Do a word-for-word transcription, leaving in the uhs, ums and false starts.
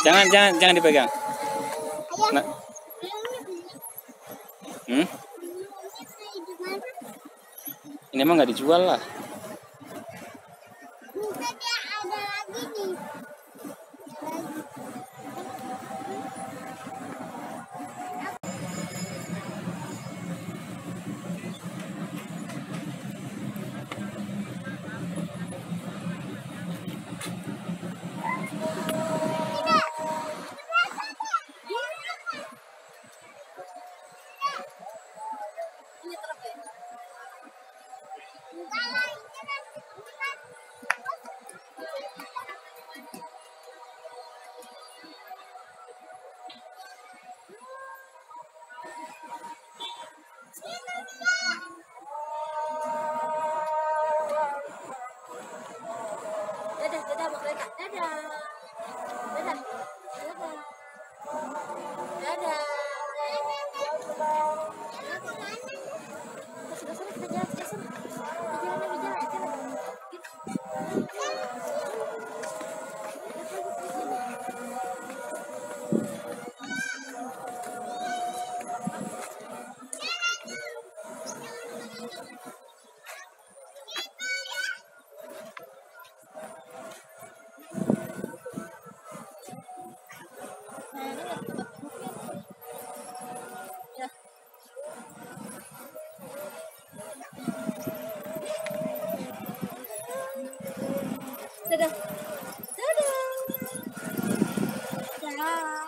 Jangan jangan jangan dipegang. Nah. Hmm? Ini emang nggak dijual lah. Dadah, dadah, Mbak Reka. Dadah. Dadah. Dadah. Dadah. Sudah sana kita jalan, kita sana. Kita jalan lagi, jalan, jalan. Dadah. Dadah. Dadah.